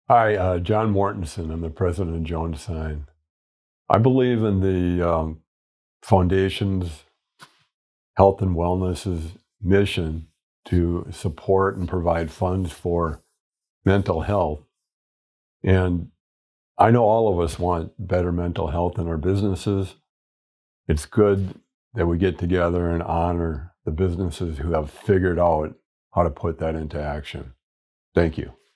Hi, John Mortensen. I'm the president of Jones Sign. I believe in the foundation's health and wellness's mission to support and provide funds for mental health. And I know all of us want better mental health in our businesses. It's good that we get together and honor the businesses who have figured out how to put that into action. Thank you.